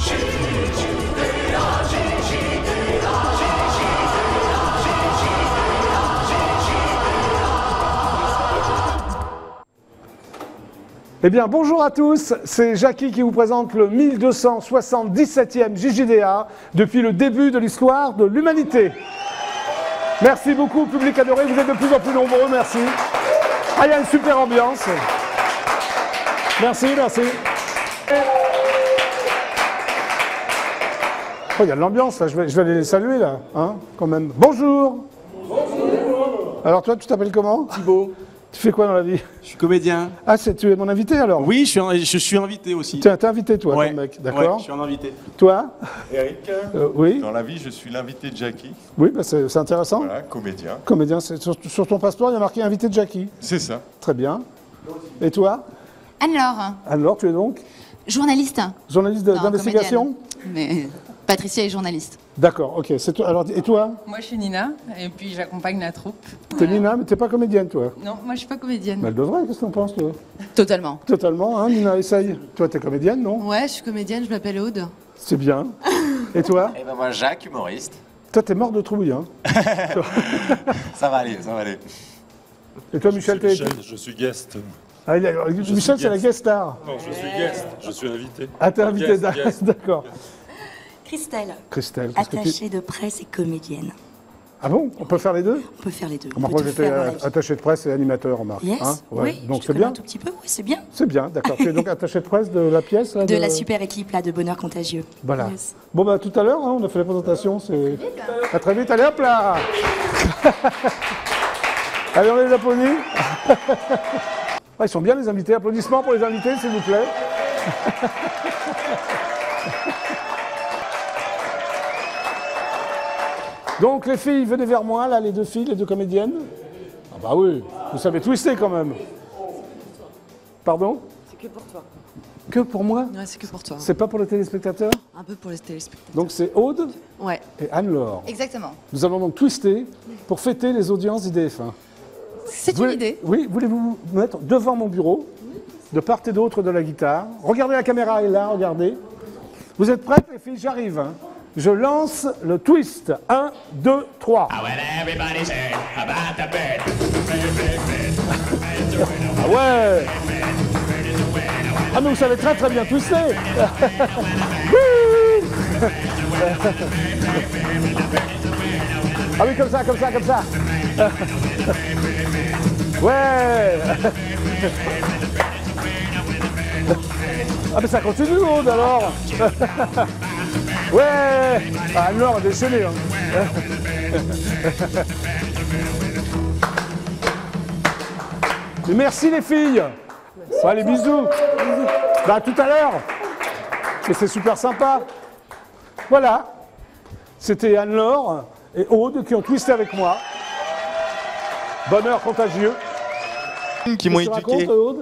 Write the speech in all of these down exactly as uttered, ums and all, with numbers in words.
Eh bien, bonjour à tous, c'est Jackie qui vous présente le mille deux cent soixante-dix-septième J J D A depuis le début de l'histoire de l'humanité. Merci beaucoup, public adoré, vous êtes de plus en plus nombreux, merci. Ah, il y a une super ambiance. Merci, merci. Oh, il y a de l'ambiance, là, je vais, je vais aller les saluer, là, hein, quand même. Bonjour. Bonjour. Alors toi, tu t'appelles comment? Thibaut. Tu fais quoi dans la vie? Je suis comédien. Ah, tu es mon invité alors? Oui, je suis, un, je suis invité aussi. Tu es invité toi, ouais, ton mec, d'accord? Ouais, je suis un invité. Toi? Eric, euh, oui. Dans la vie, je suis l'invité de Jackie. Oui, bah c'est intéressant. Voilà, comédien. Comédien, sur, sur ton passeport, il y a marqué invité de Jackie. C'est ça. Très bien. Et toi? Anne-Laure. Anne-Laure, tu es donc? Journaliste. Journaliste d'investigation? Mais Patricia est journaliste. D'accord, ok. C'est toi. Alors, et toi? Moi, je suis Nina, et puis j'accompagne la troupe. T'es Voilà. Nina, mais t'es pas comédienne, toi? Non, moi, je suis pas comédienne. Mais elle devrait, qu'est-ce que t'en penses, toi? Totalement. Totalement, hein, Nina, essaye. Toi, t'es comédienne, non? Ouais, je suis comédienne, je m'appelle Aude. C'est bien. Et toi? Et ben moi, Jacques, humoriste. Toi, t'es mort de trouille, hein? Ça va aller, ça va aller. Et toi, Michel, t'es... Michel, je suis guest. Ah, il a- Michel, c'est la guest star. Non, je suis guest, je suis invité. Ah, t'es invité, Guest, guest. d'accord. Christelle, Christelle, qu'est-ce que tu... attachée de presse et comédienne. Ah bon? On peut faire les deux? On peut faire les deux. On Moi, peut tout j'étais faire dans euh, la vie. attaché de presse et animateur, remarque. Yes, Hein, ouais. oui, Donc je c'est connais bien? un tout petit peu, oui, c'est bien. C'est bien, d'accord. Tu es donc attaché de presse de la pièce là, De la super équipe là, de Bonheur Contagieux. Voilà. Yes. Bon, bah tout à l'heure, hein, on a fait la présentation. C'est... À très vite, allez hop là. Allez, on les applaudit. Ah, ils sont bien les invités. Applaudissements pour les invités, s'il vous plaît. Donc les filles, venez vers moi, là, les deux filles, les deux comédiennes. Ah bah oui, vous savez twister quand même. Pardon? C'est que pour toi. Que pour moi? Ouais, c'est que pour toi. C'est pas pour les téléspectateurs? Un peu pour les téléspectateurs. Donc c'est Aude Ouais. et Anne-Laure. Exactement. Nous allons donc twister pour fêter les audiences d'I D F un. C'est une Voulez- idée. Oui, voulez-vous vous mettre devant mon bureau, de part et d'autre de la guitare? Regardez, la caméra est là, regardez. Vous êtes prêtes les filles? J'arrive. Hein. Je lance le twist. un, deux, trois. Ah ouais. Ah mais vous savez très très bien twister. Ah oui, comme ça, comme ça, comme ça. Ouais. Ah mais ça continue, Aude, alors. Ouais. Ah, Anne-Laure a déchaîné. Hein. Mais merci les filles. Bon, allez, bisous. Bah, à tout à l'heure. Et c'est super sympa. Voilà. C'était Anne-Laure et Aude qui ont twisté avec moi. Bonheur contagieux. Qui m'ont Qu'est-ce que tu éduqué. racontes, Aude?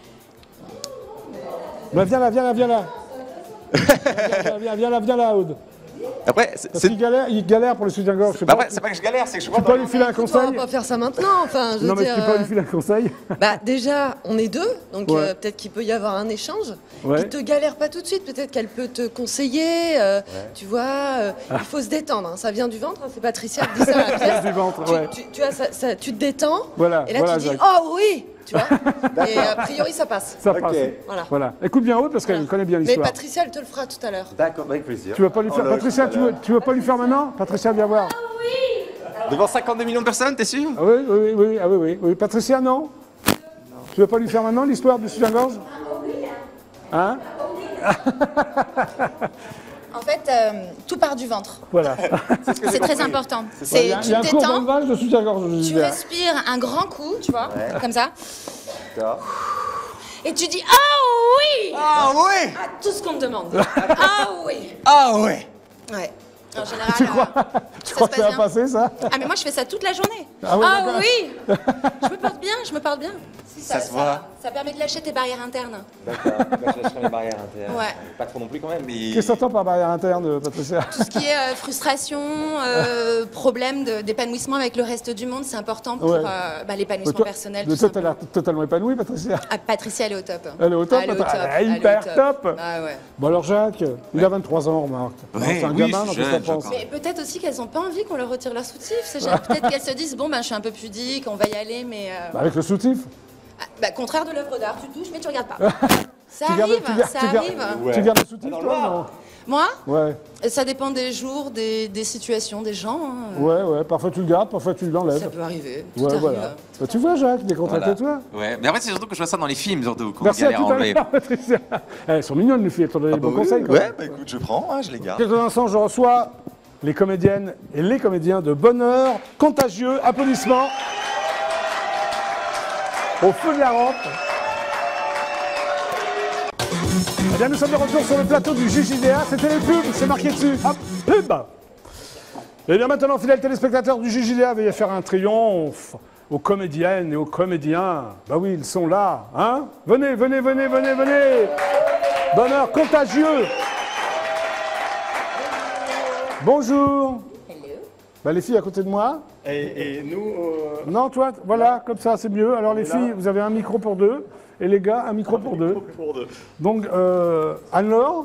Bah, viens là, viens là, viens là. Viens, viens, viens là, viens là, Aude. Après, c'est. Parce qu'il galère, il galère pour les soutiens-gorge. je sais Bah pas. après, c'est pas que je galère, c'est que je Tu vois peux dans lui filer un On va conseil? pas faire ça maintenant, enfin, je veux Non, mais dire... tu peux pas lui euh, filer un conseil? Bah déjà, on est deux, donc Ouais. euh, peut-être qu'il peut y avoir un échange. Ouais. Qui te galère pas tout de suite, peut-être qu'elle peut te conseiller, euh, tu vois, euh, il faut se détendre, hein, ça vient du ventre, hein, c'est Patricia qui dit ça à la pièce. Du ventre, tu, ouais. tu, tu vois, ça, ça- tu te détends, Voilà, et là voilà, tu dis Jacques. « Oh oui !» tu vois, et a priori ça passe. Ça Ok. passe. Voilà. Voilà. Écoute bien Aude parce qu'elle Voilà. connaît bien Mais l'histoire. Patricia, elle te le fera tout à l'heure. D'accord, avec plaisir. Tu vas pas lui faire. On l'a Patricia, tout à tu veux, l'heure. tu veux pas lui faire maintenant? Patricia, viens voir. Devant cinquante-deux millions de personnes, t'es sûr? Ah oui, oui, oui, oui, ah oui, oui, oui. Patricia, non? Tu veux pas lui faire maintenant l'histoire du soutien-gorge? Hein? En fait, euh, tout part du ventre. Voilà. C'est très important. Il C'est y a, il tu y a un te cours détends, d'élevage de soutien-gorge. je tu disais. respires un grand coup, tu vois, comme ça, D'accord. et tu dis ah oui Ah ouais! à tout ce qu'on te demande. Ah oui. Ah ouais! Ouais. En général, Tu crois, euh, tu ça crois se que ça passe va bien. passer, ça? Ah, mais moi, je fais ça toute la journée. Ah ouais, d'accord. oui Je me porte bien, je me parle bien. Si, Ça se voit. Ça permet de lâcher tes barrières internes. D'accord, moi je lâcherai les barrières internes. Ouais. Pas trop non plus quand même, mais. Qu'est-ce que t'entends par barrière interne, Patricia? Tout ce qui est euh, frustration, euh, problème de- d'épanouissement avec le reste du monde, c'est important pour Ouais. euh, bah, l'épanouissement Toi, personnel. mais tout toi, t'as simplement. l'air totalement épanouie, Patricia. Ah, Patricia, elle est au top. Elle est au top, Elle est au attends, top, elle est elle est hyper au top. Ah ouais. Bon alors Jacques, il a vingt-trois ans, remarque. Ouais, c'est un oui, gamin, je donc suis qu'est-ce que jeune, t'en penses? je Mais peut-être aussi qu'elles n'ont pas envie qu'on leur retire leur soutif. c'est genre, Peut-être qu'elles se disent, bon, ben, je suis un peu pudique, on va y aller, mais... euh, Bah, avec le soutif. ah, bah, contraire de l'œuvre d'art, tu touches, mais tu regardes pas. Ça Tu gardes- arrive, tu gardes- ça tu gardes- arrive. Ouais. Tu gardes le soutif, Dans le toi, noir. Moi, non? Ouais, ça dépend des jours, des, des situations, des gens. hein. ouais, ouais. Parfois tu le gardes, parfois tu l'enlèves. Ça peut arriver. Tout Ouais, arrive. voilà. Bah, tu vois, Jacques, décontracté, toi. Ouais, mais en fait, c'est surtout que je vois ça dans les films, surtout, qu'on Merci à galère tout à à enlever. l'heure, Patricia. Eh, elles sont mignonnes, les filles, elles t'ont donné des bons conseils. quand Ouais, même. bah écoute, je prends, hein, je les garde. Quelques instants, je reçois les comédiennes et les comédiens de Bonheur Contagieux. Applaudissements. Au feu de la rampe. Eh bien, nous sommes de retour sur le plateau du J J D A. C'était les pubs, c'est marqué dessus. Hop, pub. Et bien maintenant, fidèles téléspectateurs du J J D A, veuillez faire un triomphe aux comédiennes et aux comédiens. Bah oui, ils sont là, hein. Venez, venez, venez, venez, venez. Bonheur Contagieux. Bonjour. Bah, les filles à côté de moi. Et, et nous, euh, Non, toi, voilà, comme ça, c'est mieux. Alors les filles, vous avez un micro pour deux. Et les gars, un micro pour deux. pour deux. Donc, euh, Anne-Laure,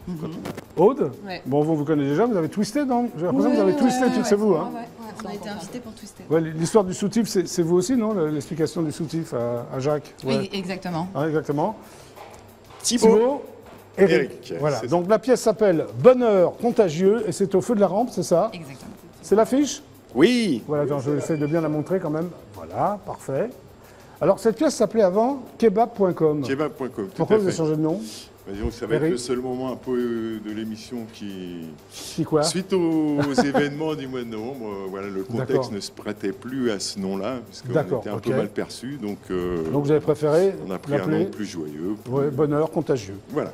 Aude, Ouais. bon, vous vous connaissez déjà, vous avez twisté, non? J'ai l'impression que vous avez twisté, tout, c'est vous, hein? On a été invités pour twister. Ouais, l'histoire du soutif, c'est c'est vous aussi, non? L'explication du soutif à, à Jacques? Ouais. Oui, exactement. Ah, exactement. Thibaut. Thibaut, Eric. Eric, Voilà. c'est Donc la pièce s'appelle Bonheur Contagieux et c'est au feu de la rampe, c'est ça? Exactement. C'est l'affiche? Oui. Voilà, attends, je vais essayer de bien la montrer quand même. Voilà, parfait. Alors cette pièce s'appelait avant kebab point com. Kebab point com, tout Pourquoi à vous fait. avez changé de nom? Bah, disons que ça va être Eric. le seul moment un peu euh, de l'émission qui... C'est quoi? Suite aux, aux événements du mois de novembre, euh, voilà, le D'accord. contexte ne se prêtait plus à ce nom-là, parce qu'on D'accord, était un ok. peu mal perçu, donc, euh, Donc vous avez préféré on a pris un l'appeler nom plus joyeux. ouais, Bonheur Contagieux. Voilà.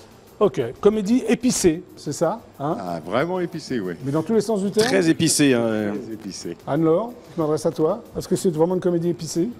Ok, comédie épicée, c'est ça, hein? Ah, vraiment épicé, oui. Mais dans tous les sens du terme. Très épicé. hein. Très épicé. Anne-Laure, je m'adresse à toi. Est-ce que c'est vraiment une comédie épicée?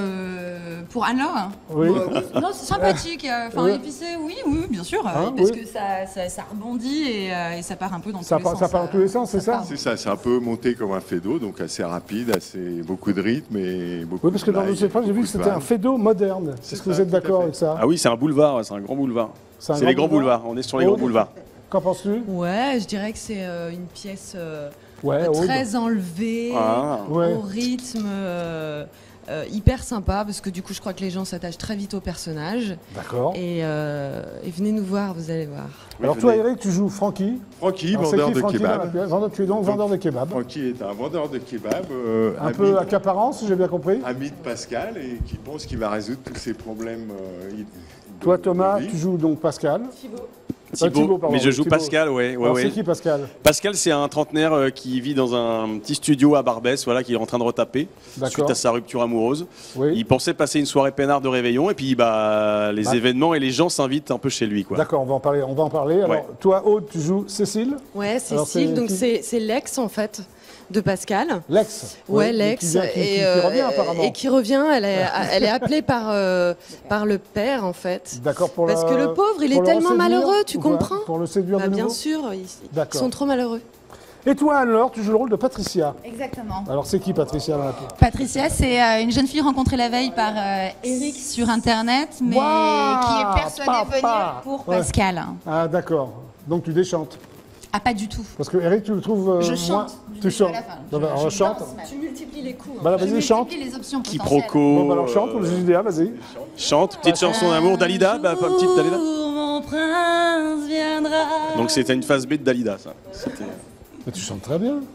Euh, pour Anne-Laure Oui. Bah, oui. Non, c'est sympathique. euh, Enfin, Oui. épicé, oui, oui, bien sûr. euh, Hein, parce oui. que ça, ça, ça rebondit et, euh, et ça part un peu dans Ça tous les part- sens. ça part dans euh, tous les sens, c'est ça part. C'est ça, c'est un peu monté comme un fait d'eau, donc assez rapide, assez beaucoup de rythme et beaucoup Oui, parce que de dans le blagues, j'ai vu beaucoup que de c'était un vannes. fédo moderne. C'est Est-ce que ça, vous êtes tout à d'accord fait. avec ça? Ah oui, c'est un boulevard, c'est un grand boulevard. C'est un C'est les grand grands boulevards. On est sur les Aude grands boulevards. Qu'en penses-tu? Ouais, je dirais que c'est euh, une pièce euh, Ouais, Aude. très enlevée, Ah. Ouais. au rythme euh, euh, hyper sympa, parce que du coup, je crois que les gens s'attachent très vite au personnage. D'accord. Et, euh, et venez nous voir, vous allez voir. Oui, Alors toi, venez. Eric, tu joues Francky. Francky, Alors, c'est vendeur qui, de Francky, dans la kebab. pièce Vendeur- Tu es donc vendeur de kebab. Francky est un vendeur de kebab, euh, Un ami, peu accaparant, si j'ai bien compris. ami de Pascal, et qui pense qu'il va résoudre tous ses problèmes. euh, de- Toi, de Thomas, vie. tu joues donc Pascal. Thibaut, Thibaut, pardon, mais je joue Thibaut. Pascal, ouais, ouais, Alors ouais. c'est qui Pascal? Pascal, c'est un trentenaire euh, qui vit dans un petit studio à Barbès, voilà, qui est en train de retaper D'accord. suite à sa rupture amoureuse. Oui. Il pensait passer une soirée peinard de réveillon, et puis bah, les Bah. événements et les gens s'invitent un peu chez lui, quoi. D'accord, on va en parler. On va en parler. Alors Ouais. toi, Aude, tu joues Cécile. Ouais, Alors, Cécile, c'est donc qui c'est c'est l'ex en fait de Pascal. L'ex. Ouais, Oui, l'ex. Qui, vient- qui- qui- et, qui euh, revient apparemment. et qui revient, elle est, elle est appelée par, euh, par le père en fait. D'accord, pour Parce la- que le pauvre, il pour est le tellement reséduire, malheureux, tu ou pas comprends? Pour le séduire Bah, de bien nouveau. sûr, ils, ils D'accord. sont trop malheureux. Et toi, Anne-Laure, tu joues le rôle de Patricia. Exactement. Alors c'est qui Patricia dans la pièce? Patricia, c'est euh, une jeune fille rencontrée la veille par euh, Eric sur Internet, mais Waouh, qui est persuadée papa. venir pour Ouais. Pascal. Ah d'accord. Donc tu déchantes. Ah, pas du tout. Parce que Eric, tu le trouves euh, Je moins- chante, du Tu début à chantes. la fin. Non, bah, Je- on je chante. danse même. Tu multiplies les coups. Bah, là, Je vas-y, chante. multiplie les options potentielles. Quiproquo. Bon, bah, alors chante pour le J D A, vas-y. Chante, petite chanson d'amour, Dalida, bah, pas petite Dalida. Mon prince viendra. Donc c'était une phase B de Dalida, ça. C'était- Mais tu chantes très bien.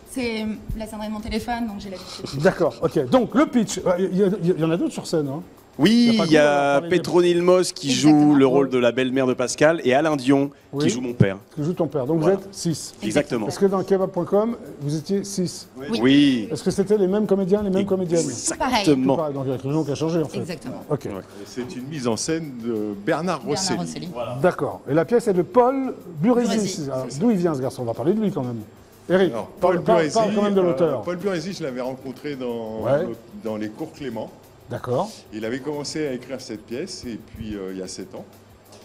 C'est la sonnerie de mon téléphone, donc j'ai l'habitude. D'accord, ok. Donc le pitch, il y, a- il y en a d'autres sur scène. Hein. Oui, il y alors, a parlez-nous. Petronille Moss qui joue le rôle de la belle-mère de Pascal et Alain Dion Oui. qui joue mon père. Qui joue ton père. Donc Voilà. vous êtes six. Exactement. Est-ce que dans kebab point com, vous étiez six? Oui. Oui. Est-ce que c'était les mêmes comédiens, les mêmes comédiennes? Exactement. Tout pareil. Donc il y a que le nom qui a changé en fait. Exactement. Ok. C'est une mise en scène de Bernard Rosselli. Rosselli. D'accord. Et la pièce est de Paul Burési. Burési. Alors, d'où il vient ce garçon? On va parler de lui quand même. Eric, Alors, parle, Paul parle- Burési, parle quand même de euh, l'auteur. Paul Burési, je l'avais rencontré dans, Ouais. dans les cours Clément. D'accord. Il avait commencé à écrire cette pièce et puis euh, il y a sept ans.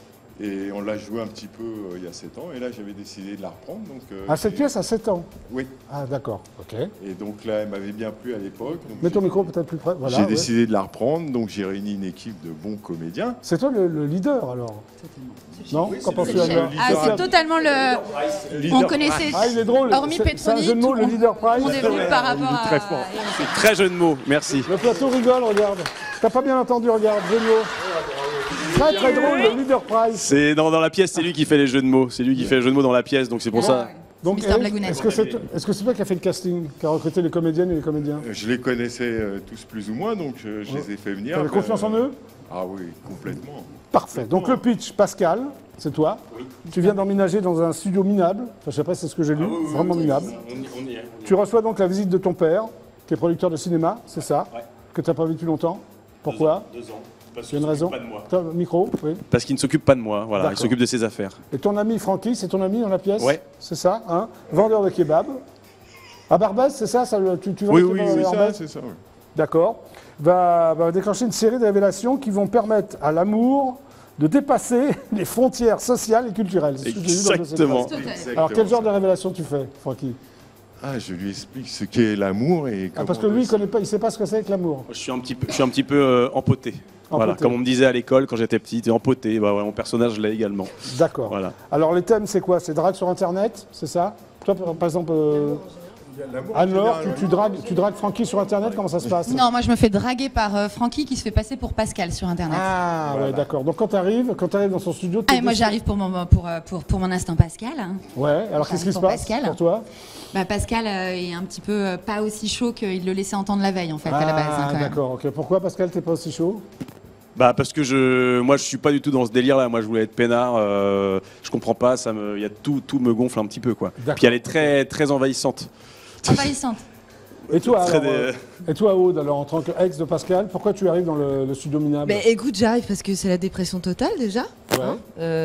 Et on l'a joué un petit peu euh, il y a sept ans. Et là, j'avais décidé de la reprendre. Donc, euh, Ah, cette j'ai- pièce a sept ans? Oui. Ah, d'accord. Ok. Et donc là, elle m'avait bien plu à l'époque. donc Mets ton j'ai- micro peut-être plus près. Voilà, J'ai ouais. décidé de la reprendre. Donc j'ai réuni une équipe de bons comédiens. C'est toi le, le leader alors? Non? Qu'en penses-tu, le- Anna? le Ah, leader. c'est totalement le. Leader On connaissait. Ah, il est drôle. Hormis C'est- C'est un Petronille, jeu de mots, tout- le leader prize. On est venu par rapport à. très fort. C'est très jeu de mots, merci. Le plateau rigole, regarde. T'as pas bien entendu, regarde. Jeu de mots. Très très drôle, le leader prize. C'est dans, dans la pièce, c'est lui qui fait les jeux de mots. C'est lui qui fait les jeux de mots dans la pièce, donc c'est pour ça. Donc, Mister Eric, Blagounette. est-ce que c'est est -ce c'est toi qui as fait le casting, qui a recruté les comédiennes et les comédiens? Je les connaissais euh, tous plus ou moins, donc je, je les ai fait venir. T'avais mais, confiance en euh, eux? Ah oui, complètement. Parfait. Donc le pitch, Pascal, c'est toi. Tu viens d'emménager dans un studio minable. Enfin, je sais pas, c'est ce que j'ai lu. Vraiment minable. Tu reçois donc la visite de ton père, qui est producteur de cinéma, c'est ça? Que tu n'as pas vu depuis longtemps. Pourquoi? Deux ans. Parce Il y a une raison? T'as le micro, oui. Parce qu'il ne s'occupe pas de moi, voilà, il D'accord. s'occupe de ses affaires. Et ton ami Francky, c'est ton ami dans la pièce? Ouais. C'est ça, hein? Vendeur de kebab. À Barbès, c'est ça, ça le- tu, tu vends Oui, le oui, kebab à c'est ça, Barbès? c'est ça. oui. D'accord. Va, va déclencher une série de révélations qui vont permettre à l'amour de dépasser les frontières sociales et culturelles. C'est ce que j'ai lu dans le dossier de Exactement. presse. Exactement Alors, quel genre ça. de révélation tu fais, Francky? Ah, je lui explique ce qu'est l'amour et Ah, parce que comment lui, il de- connaît pas, il sait pas ce que c'est que l'amour. Je suis un petit peu, je suis un petit peu euh, empoté. Voilà, Empoté. comme on me disait à l'école quand j'étais petit, t'es empoté. Bah, ouais, mon personnage l'est également. D'accord. Voilà. Alors, les thèmes, c'est quoi? C'est drague sur Internet, c'est ça? Toi, par par exemple, euh, L'amour, en Anne-Laure, général, tu, oui. tu dragues, tu dragues Francky sur Internet, comment ça se passe? Non, moi je me fais draguer par euh, Francky qui se fait passer pour Pascal sur internet. Ah, ouais, d'accord. Donc, quand tu arrives, quand tu arrives dans son studio, Ah, t'es et moi déçu. j'arrive pour mon, pour, euh, pour, pour mon instant Pascal. hein. Ouais, alors qu'est-ce qui se pour passe Pascal. pour toi? Bah, Pascal euh, est un petit peu euh, pas aussi chaud qu'il le laissait entendre la veille en fait à la base. hein, Ah, quand même. d'accord, ok. Pourquoi, Pascal, t'es pas aussi chaud? Bah parce que je, moi je suis pas du tout dans ce délire là. Moi je voulais être peinard. Euh, je comprends pas. Ça me, il y a tout, tout me gonfle un petit peu quoi. D'accord. Puis elle est très, très envahissante. Envahissante. Et toi, Très alors, des- euh, et toi, Aude, alors en tant qu'ex de Pascal, pourquoi tu arrives dans le, le studio minable? Mais écoute, j'arrive parce que c'est la dépression totale déjà. Ouais. hein.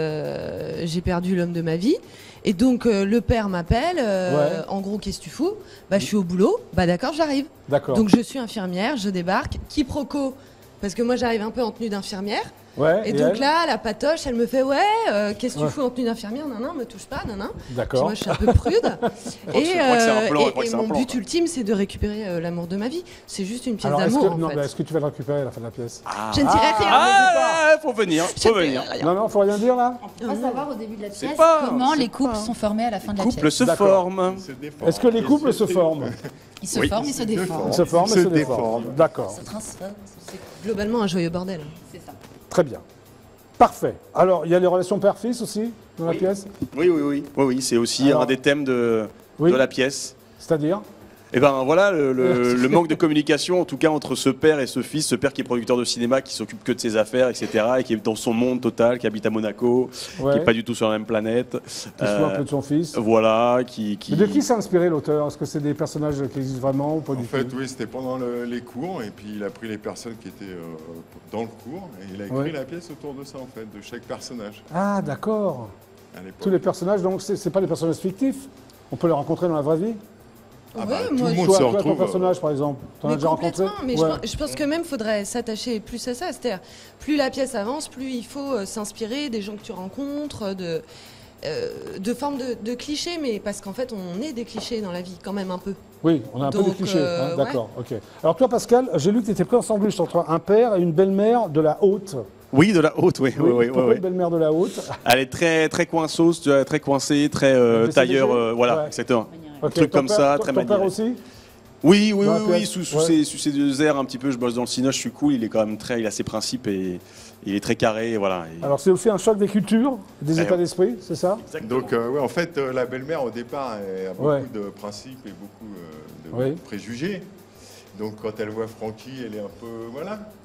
Euh, j'ai perdu l'homme de ma vie. Et donc euh, le père m'appelle. euh, Ouais. En gros, qu'est-ce que tu fous? Bah, je suis au boulot. Bah, d'accord, j'arrive. D'accord. Donc je suis infirmière, je débarque. Quiproquo, parce que moi j'arrive un peu en tenue d'infirmière. Ouais, Et, donc elle là, la patoche, elle me fait ouais, euh, qu'est-ce que tu Ouais. fous en tenue d'infirmière? Non, non, me touche pas, non, non. Puis D'accord. moi, je suis un peu prude. que et c'est- je crois que c'est un euh, plan, et- je crois que et c'est un mon plan, but quoi. ultime, c'est de récupérer euh, l'amour de ma vie. C'est juste une pièce Alors, est-ce d'amour, que, en non, fait. mais est-ce que tu vas le récupérer à la fin de la pièce? Je ne dirai rien. Ah, faut venir, Je faut ne dirai venir. rien. Non, non, faut rien dire là. On va savoir au début de la C'est pièce pas- comment c'est les couples sont formés à la fin de la Couple pièce. se D'accord. forme. Se défend. Est-ce que les couples se forment? Ils se Oui. forment, ils se défendent. Ils se forment et Se se déforment. déforment. D'accord. Se transforment. C'est globalement un joyeux bordel. C'est ça. Très bien. Parfait. Alors, il y a les relations père-fils aussi dans la Oui. pièce? Oui, oui, oui. Oui, oui, c'est aussi Alors- un des thèmes de, Oui. de la pièce. C'est-à-dire? Et ben voilà, le, le- le manque de communication, en tout cas entre ce père et ce fils, ce père qui est producteur de cinéma, qui s'occupe que de ses affaires, et cetera, et qui est dans son monde total, qui habite à Monaco, Ouais. qui n'est pas du tout sur la même planète. Qui se fout un Euh, peu de son fils. Voilà, qui. qui... Mais de qui s'est inspiré l'auteur? Est-ce que c'est des personnages qui existent vraiment ou pas En du fait, tout? oui, c'était pendant le- les cours, et puis il a pris les personnes qui étaient euh, dans le cours, et il a écrit Ouais. la pièce autour de ça, en fait, de chaque personnage Ah, d'accord. à l'époque. Tous les personnages, donc c'est c'est pas des personnages fictifs? On peut les rencontrer dans la vraie vie? Ah bah, Ouais, tout moi, le je- monde Toi, se toi, ton retrouve. personnage, par exemple, t'en as Mais déjà rencontré? complètement, mais Ouais. je, pense- je pense que même faudrait s'attacher plus à ça. C'est-à-dire, plus la pièce avance, plus il faut euh, s'inspirer des gens que tu rencontres, de, euh, de formes de, de clichés, mais parce qu'en fait, on est des clichés dans la vie, quand même un peu. Oui, on a un peu Donc, de clichés. euh, hein, D'accord, ok. Alors toi, Pascal, j'ai lu que tu étais pris en sandwich entre un père et une belle-mère de la haute. Oui, de la haute, oui. oui, oui, oui, Pourquoi oui. une belle-mère de la haute? Elle est très, très coinceuse, tu vois, très coincée, très euh, Mais c'est tailleur, léger. euh, voilà, Ouais. exactement. Ok, Truc ton comme père- ça, ton- très Ton père maniéré. aussi? Oui, oui, Dans oui, la oui, pièce, sous, sous ouais. ses, sous ses deux airs un petit peu, je bosse dans le cinéma, je suis cool, il est quand même très, il a ses principes et il est très carré, et voilà. Et- Alors c'est aussi un choc des cultures, des Eh états ouais. d'esprit, c'est ça? Donc, euh, ouais, en fait, euh, la belle-mère, au départ, elle a beaucoup Ouais. de principes et beaucoup euh, de Oui. préjugés. Donc, quand elle voit Francky, elle est un peu, voilà,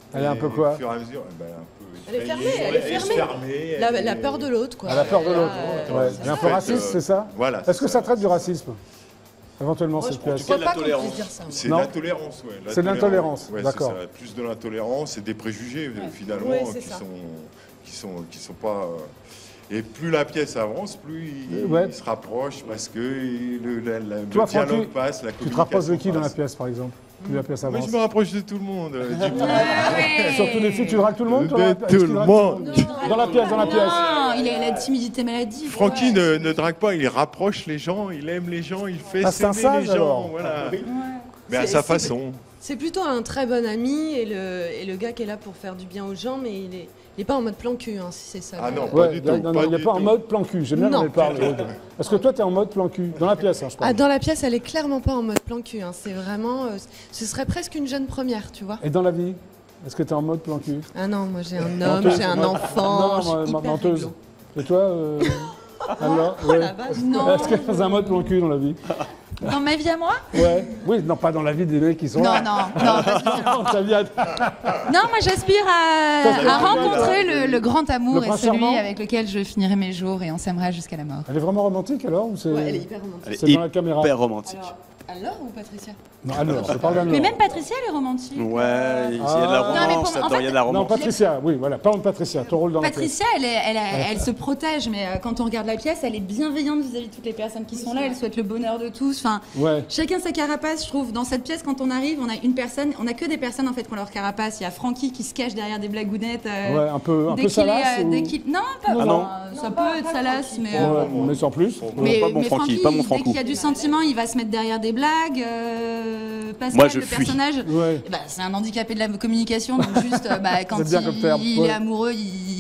Elle est un Et peu quoi? Au fur et à mesure, eh ben, un peu Elle est fermée, effrayée, elle est fermée. fermée, La, elle la est- peur de l'autre, quoi. Elle a peur de l'autre. Euh, Ouais. c'est Elle est un ça. peu raciste, euh, c'est ça? Voilà. Est-ce que c'est ça traite du racisme? Éventuellement, Moi, cette je pièce. je crois de la pas qu'on tolérance. puisse dire ça. C'est Non. de l'intolérance, ouais. C'est de l'intolérance, Ouais, d'accord. c'est ça, plus de l'intolérance et des préjugés euh, finalement Ouais, c'est qui ça. sont qui sont qui sont pas. euh, Et plus la pièce avance, plus il, Ouais. il se rapproche parce que le, la- la- le Toi, dialogue Francky, passe, la Tu te rapproches de qui communication dans la passe. pièce, par exemple? Plus la pièce Moi, avance. je me rapproche de tout le monde. euh, du coup. Surtout les filles, tu dragues tout le monde? toi, De là? tout Est-ce qu'il le drague monde. Dans la pièce, dans la pièce. Non, il a la timidité maladive. Francky ne, ne drague pas, il rapproche les gens, il aime les gens, il fait Ah, c'est un s'aimer sage, les gens. alors. Voilà. Mais à C'est- sa c'est- façon. C'est plutôt un très bon ami et le, et le gars qui est là pour faire du bien aux gens, mais il est, il est pas en mode plan cul, hein, si c'est ça. Ah le- non, Ouais, pas du non, tout. non, pas il n'est du pas en tout. mode plan cul. J'aime bien Non. quand elle parle. Aude. Est-ce que toi, tu es en mode plan cul? Dans la pièce, hein, je Ah, parle. dans la pièce, elle est clairement pas en mode plan cul. Hein. C'est vraiment, euh, ce serait presque une jeune première, tu vois. Et dans la vie? Est-ce que tu es en mode plan cul? Ah non, moi j'ai un homme, Menteuse, j'ai un moi- enfant, Non, je moi, suis ma- hyper menteuse. réglo. Et toi euh, alors, Oh ouais. la vache. Non. Est-ce que tu es un mode plan cul dans la vie? Dans ma vie à moi? Ouais. Oui, non, pas dans la vie des mecs qui sont Non, là. non, non, pas spécialement. Ta vie à- Non, moi j'aspire à, Ça, à rencontrer c'est- le, le grand amour Le et prince celui charmant avec lequel je finirai mes jours et on s'aimera jusqu'à la mort. Elle est vraiment romantique alors ou c'est... Ouais, elle est hyper romantique. Elle est C'est dans la caméra. hyper romantique. Alors ou Patricia? Non, alors, je parle d'Anne-Laure. Mais même Patricia, elle est romantique. Ouais, il y a de Ah. la Non, mais romance, pour- là-dedans, en il y a de fait- la Non, romance. Patricia, oui, voilà, parlons de Patricia, ton rôle dans la pièce. Patricia, elle, est- elle, a- elle se protège, mais euh, quand on regarde la pièce, elle est bienveillante vis-à-vis de toutes les personnes qui sont là. Elle souhaite le bonheur de tous. Enfin, Ouais. chacun sa carapace, je trouve. Dans cette pièce, quand on arrive, on a une personne, on a que des personnes en fait qui ont leur carapace. Il y a Francky qui se cache derrière des blagounettes. euh, Ouais, un peu, un dès peu qu'il est, salace euh, ou- dès qu'il- Non, pas, Non, enfin, non. ça peut être salace, mais. euh, Ouais, mais sans plus. Mais, Pas mon mais Francky, Francky, pas mon dès Franco. qu'il y a du sentiment, il va se mettre derrière des blagues. euh, Pascal, Moi, je le fuis. personnage, Ouais. eh ben, c'est un handicapé de la communication, donc juste euh, bah, quand C'est bien il, comme terme, il ouais. est amoureux,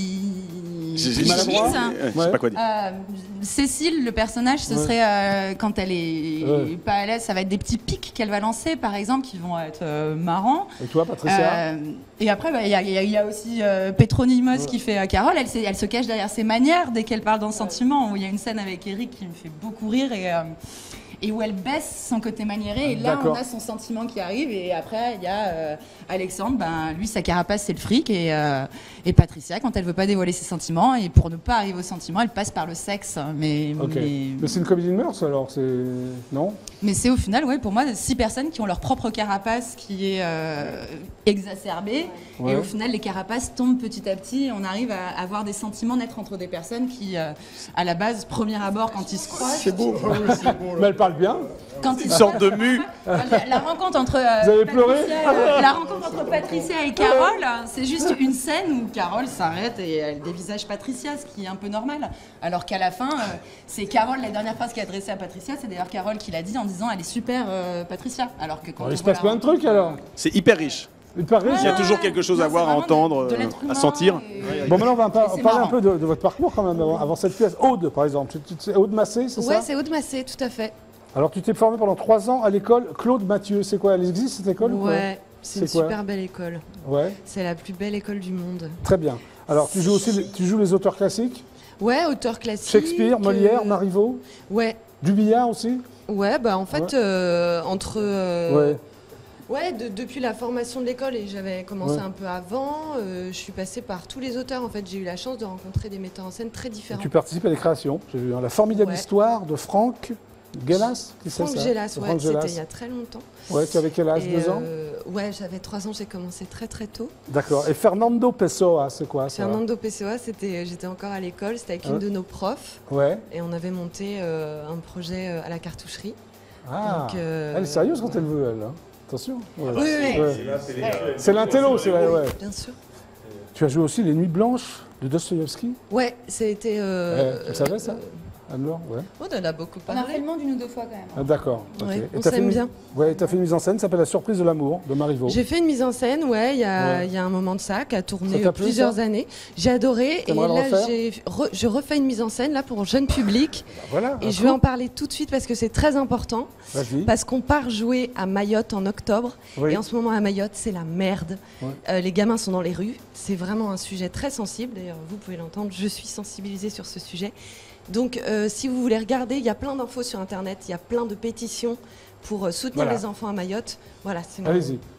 il, J'ai- il j'ai- maladroit. utilise. Je sais Ouais. pas quoi dire. Euh, Cécile, le personnage, ce Ouais. serait euh, quand elle est Ouais. pas à l'aise, ça va être des petits pics qu'elle va lancer, par exemple, qui vont être euh, marrants. Et toi, Patricia? Euh, et après, bah, il y, a- il y a- il y a aussi euh, Pétronymos qui fait euh, Carole. Elle, s'est- elle se cache derrière ses manières dès qu'elle parle d'un sentiment. Où il y a une scène avec Eric qui me fait beaucoup rire et, euh, et où elle baisse son côté maniéré. Et là, D'accord. on a son sentiment qui arrive. Et après, il y a euh, Alexandre. Ben, lui, sa carapace, c'est le fric. Et, euh, et Patricia, quand elle veut pas dévoiler ses sentiments, et pour ne pas arriver au sentiment, elle passe par le sexe. Mais, Ok. mais, Mais c'est une comédie de mœurs alors, c'est... Non? mais c'est au final, ouais, pour moi, six personnes qui ont leur propre carapace qui est euh, exacerbée. Ouais. Et au final, les carapaces tombent petit à petit. Et on arrive à avoir des sentiments naître entre des personnes qui, euh, à la base, premier abord, quand ils se croisent, C'est beau. Mais elle parle bien. quand ils Une se sorte de mue. la, la rencontre entre euh, Vous avez pleuré Patricia, euh, la rencontre entre Patricia et Carole, c'est juste une scène où Carole s'arrête et elle dévisage Patricia, ce qui est un peu normal. Alors qu'à la fin, euh, c'est Carole, la dernière phrase qui est adressée à Patricia, c'est d'ailleurs Carole qui l'a dit en disant elle est super euh, Patricia. Alors que quand Alors, il on se voit passe la plein de trucs alors. C'est hyper riche. Il paraît. Il y a toujours quelque chose Non, à c'est voir, à vraiment entendre, de- de euh, l'être à humain sentir. et- Bon, maintenant, on va par- c'est parler un marrant. peu de, de votre parcours quand même avant, avant cette pièce. Aude, par exemple. Tu- tu- C'est Aude Massé, c'est Ouais, ça? c'est Aude Massé, tout à fait. Alors, tu t'es formé pendant trois ans à l'école Claude Mathieu. C'est quoi? Elle existe cette école ou quoi? Ouais, c'est une C'est quoi super belle école. Ouais, C'est la plus belle école du monde. très bien. Alors, tu joues aussi les, tu joues les auteurs classiques? Ouais, auteur classique. Shakespeare, Molière, euh, Marivaux? Ouais, Du billard aussi? ouais, bah en fait, Ouais. euh, entre. euh, Ouais. Ouais, de- depuis la formation de l'école, et j'avais commencé Ouais. un peu avant, euh, je suis passée par tous les auteurs. En fait, j'ai eu la chance de rencontrer des metteurs en scène très Et différents. tu participes à des créations. J'ai vu hein, la formidable Ouais. histoire de Franck Gélas. Qui c'est Franck ça Gélas, ouais, Franck c'était Gélas. il y a très longtemps. Ouais, tu avais quel âge? Et, Deux ans? euh, Ouais, j'avais trois ans, j'ai commencé très très tôt. D'accord. Et Fernando Pessoa, c'est quoi ça? Fernando Pessoa, c'était, j'étais encore à l'école, c'était avec Ouais. une de nos profs, Ouais. et on avait monté euh, un projet euh, à la cartoucherie. Ah, Donc, euh, elle est sérieuse quand elle veut, elle. hein. Attention. Ouais. Oui, oui, oui. Ouais. C'est l'intello, c'est la... ouais. Bien sûr. Tu as joué aussi Les Nuits Blanches de Dostoïevski. Ouais, c'était. Euh, Ouais, tu le savais ça, Anne-Laure? Ouais. On en a beaucoup On a fait parlé. le monde une ou deux fois quand même. Ah, d'accord. ok. Ouais, Et on t'as fait s'aime une- bien. Ouais, tu as fait une mise en scène qui s'appelle La surprise de l'amour de Marivaux. J'ai fait une mise en scène, ouais, il y, a- Ouais. il y a un moment de ça, qui a tourné Ça t'a plu, plusieurs ça années. J'ai adoré, et T'aimerais le là, refaire j'ai re- je refais une mise en scène là pour jeune public. Voilà. Et un je vais coup. en parler tout de suite parce que c'est très important. Vas-y. Parce qu'on part jouer à Mayotte en octobre. Oui. Et en ce moment à Mayotte, c'est la merde. Ouais. Euh, les gamins sont dans les rues. C'est vraiment un sujet très sensible. D'ailleurs, vous pouvez l'entendre, je suis sensibilisée sur ce sujet. Donc, euh, si vous voulez regarder, il y a plein d'infos sur Internet. Il y a plein de pétitions pour euh, soutenir Voilà. les enfants à Mayotte. Voilà, c'est mon, Allez-y.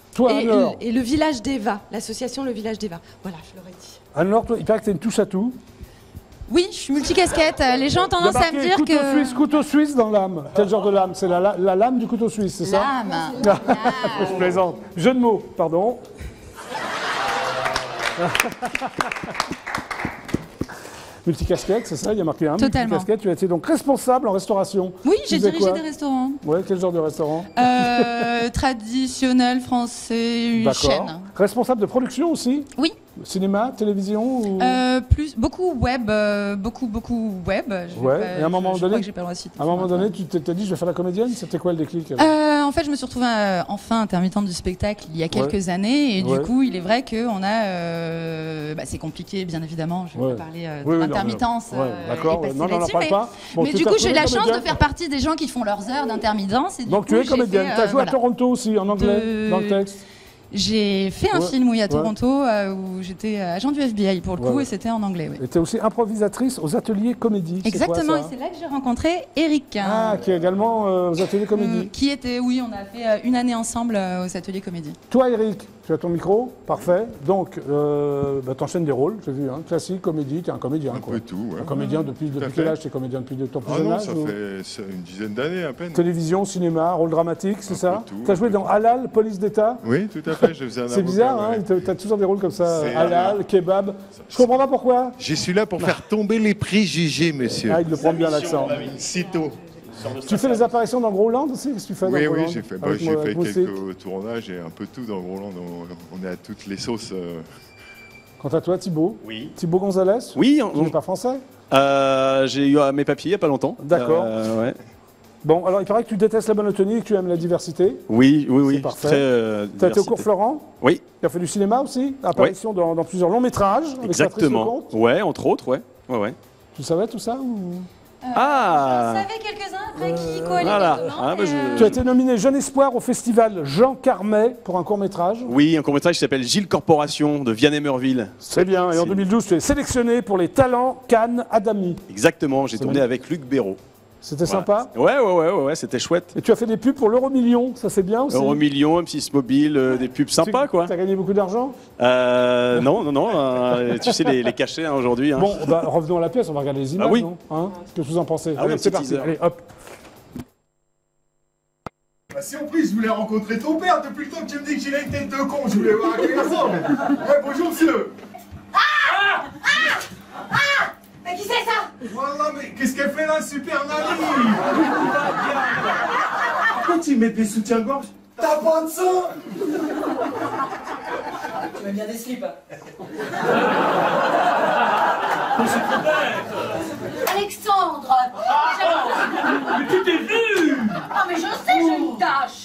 Toi, et, Anne-Laure. et le village d'Eva, l'association Le Village d'Eva. Voilà, je l'aurais dit. Anne-Laure, toi, il paraît que t'es une touche à tout. Oui, je suis multicasquette. Les gens ont Il y a tendance à marqué me dire couteau que... suisse, couteau suisse dans l'âme. Quel genre de lame? C'est la, la, la lame du couteau suisse, c'est ça? Lame. Je plaisante. Jeu de mots, pardon. Multicasquette, c'est ça? Il y a marqué un. Totalement. Multicasquette. Tu as été donc responsable en restauration. Oui, Tu j'ai faisais dirigé quoi? des restaurants. Ouais, quel genre de restaurant? Euh, traditionnel, français, une D'accord. chaîne. Responsable de production aussi? Oui. Cinéma, télévision ou... Euh, plus, beaucoup web, euh, beaucoup, beaucoup web. Je vais Ouais, pas- et à un moment je, je donné, crois que j'ai pas le droit de citer à un ça moment maintenant. donné, tu t'es t'es dit je vais faire la comédienne. C'était quoi le déclic? alors Euh, en fait, je me suis retrouvée euh, enfin intermittente du spectacle il y a quelques Ouais. années. Et Ouais. du coup, il est vrai qu'on a... euh, bah, c'est compliqué, bien évidemment. Je vais Ouais. pas parler euh, Oui, de oui, non, l'intermittence. mais- ouais, euh, d'accord, et ouais. passer Non, non, on n'en là-dessus, parle mais- pas. Bon, mais tu du t'as coup, j'ai trouvé la chance comédienne. de faire partie des gens qui font leurs heures d'intermittence. et du Donc coup, tu es j'ai comédienne. fait, Tu as euh, joué voilà. à Toronto aussi, en anglais, De- dans le texte. J'ai fait un Ouais. film, oui, à Ouais. Toronto, euh, où j'étais agent du F B I pour le Ouais, coup, ouais. et c'était en anglais. Oui. Et tu es aussi improvisatrice aux ateliers comédie. C'est quoi, Exactement, ça et c'est là que j'ai rencontré Eric. hein, Ah, qui est également euh, aux ateliers euh, comédie. qui était, oui, on a fait euh, une année ensemble euh, aux ateliers comédie. Toi, Eric, tu as ton micro, parfait. Donc, euh, bah, t'enchaînes des rôles, j'ai vu, hein. Classique, comédie, t'es un comédien. Un quoi. peu tout, ouais. Un comédien depuis, Tout à depuis fait. quel âge? T'es comédien depuis de ton plus Ah jeune non, âge ça ou- fait ça, une dizaine d'années à peine. Télévision, cinéma, rôle dramatique, c'est Un ça? peu tout, T'as un joué peu dans Halal, Police d'État? Oui, tout à fait, je faisais un C'est avocat, bizarre, hein, ouais. t'as t'as toujours des rôles comme ça, C'est- halal, kebab. Je comprends pas pourquoi. Je suis là pour faire tomber les préjugés, monsieur. Ah, il le prend bien l'accent. Sitôt. Tu fais des apparitions dans Groland aussi? Qu'est-ce que tu fais dans Oui, oui, Groland j'ai fait, bah, Avec j'ai moi- fait avec Moustique. quelques tournages et un peu tout dans Groland. On, on est à toutes les sauces. euh. Quant à toi, Thibaut? Oui. Thibaut Gonzalez? Oui, Tu n'es pas français? euh, j'ai eu euh, mes papiers il n'y a pas longtemps. D'accord. Euh, ouais. Bon, alors il paraît que tu détestes la monotonie et que tu aimes la diversité. Oui, oui, oui. C'est parfait. Très, euh, Tu as été au diversité. cours Florent? Oui, Tu as fait du cinéma aussi? Apparition dans, dans plusieurs longs métrages avec Patrice exactement. Lecomte. Ouais, entre autres, ouais. Ouais, ouais. Tu savais tout ça ou... Ah J'en savais quelques-uns après qui collaient Voilà. dedans, Ah, bah, et, je- euh, Tu as été nominé Jeune Espoir au festival Jean Carmet pour un court-métrage. Oui, un court-métrage qui s'appelle Gilles Corporation de Vianney-Merville. C'est bien. Et en C'est- deux mille douze, tu es sélectionné pour les talents Cannes Adami. Exactement, j'ai C'est tourné bien. avec Luc Béraud. C'était Voilà. sympa. Ouais, ouais, ouais, ouais, ouais, c'était chouette. Et tu as fait des pubs pour l'Euro-Million, ça c'est bien aussi. Euro Million, M six Mobile, euh, des pubs sympas, quoi. Tu as gagné beaucoup d'argent. Euh, non, non, non, euh, tu sais, les, les cachets hein, aujourd'hui. hein. Bon, bah, revenons à la pièce, on va regarder les images, Ah oui. non hein Qu'est-ce que vous en pensez Ah oui, Allez, un c'est petit parti. teaser. Allez, hop. Bah si en plus je voulais rencontrer ton père depuis le temps que tu me dis que j'ai une tête de con, je voulais voir à quoi il ressemble. Ouais, bonjour monsieur. Mais qui c'est ça? Voilà, mais qu'est-ce qu'elle fait là, super Nani? Pourquoi tu mets des soutiens-gorge? T'as pas de sang? Tu mets bien des slips. Alexandre! Mais tu t'es vu? Ah mais je sais, j'ai une tâche.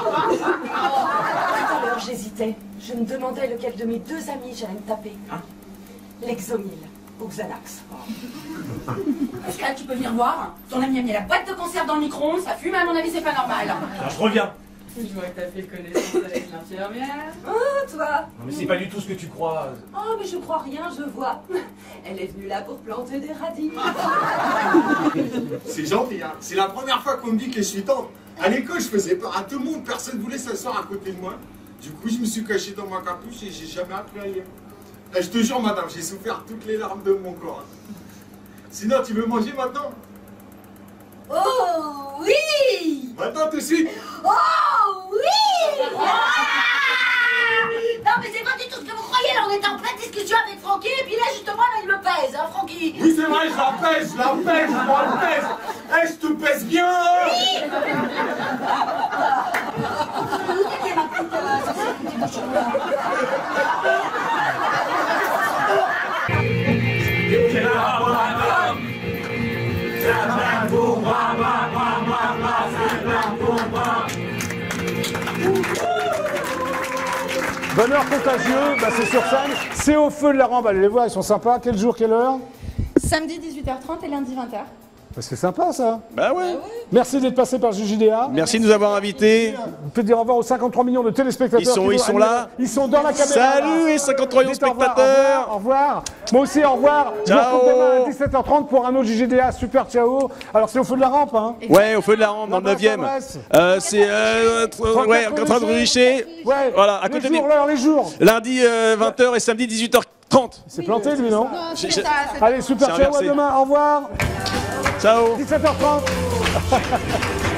Alors j'hésitais. Je me demandais lequel de mes deux amis j'allais me taper. L'exomil ou Xanax. Pascal, tu peux venir voir. Ton ami a mis la boîte de conserve dans le micro-ondes, ça fume, à mon avis, c'est pas normal. Alors, je reviens. Je vois que t'as fait connaissance avec l'infirmière. Oh, toi? Non mais c'est pas du tout ce que tu crois. Oh, mais je crois rien, je vois. Elle est venue là pour planter des radis. C'est gentil, hein. C'est la première fois qu'on me dit que je suis tendre. À l'école, je faisais peur à tout le monde, personne voulait s'asseoir à côté de moi. Du coup, je me suis caché dans ma capuche et j'ai jamais appris à lire. Et je te jure, madame, j'ai souffert toutes les larmes de mon corps. Sinon, tu veux manger maintenant? Oh, oui! Maintenant, tout de suite. Oh, oui! Ah non, mais c'est pas du tout ce que vous croyez, là, on était en pleine discussion avec Francky, et puis là, justement, là, il me pèse, hein, Francky? Oui, c'est vrai, je la pèse, je la pèse, je la pèse. Eh, je te pèse bien, hein. Oui! Ok, ma petite, euh, ça, c'est une petite bouchon. Bonheur contagieux, bah, c'est sur scène. C'est au feu de la rampe. Allez les voir, ils sont sympas. Quel jour, quelle heure? Samedi dix-huit heures trente et lundi vingt heures. C'est sympa ça. Bah ouais. Merci d'être passé par J J D A. Merci de nous avoir invités. On peut dire au revoir aux cinquante-trois millions de téléspectateurs. Ils sont, qui ils nous- sont là. Ils sont dans la caméra. Salut les cinquante-trois millions de Dites au revoir, spectateurs. Au revoir, au revoir. Moi aussi, au revoir. Je vous Ciao. retrouve demain à dix-sept heures trente pour un autre J J D A. Super, ciao. Alors, c'est au feu de la rampe, hein. Ouais, au feu de la rampe, dans le L'adresse, neuvième. l'adresse. Euh, c'est euh, ouais, en train de Rucher. Ouais. Voilà, à Les côté de jours, l'heure, les jours. lundi euh, vingt heures et samedi dix-huit heures trente. Il s'est planté, lui, non J'ai- j'ai- Allez, super, C'est ciao, à inversé. demain. Au revoir. Ciao. dix-sept heures trente.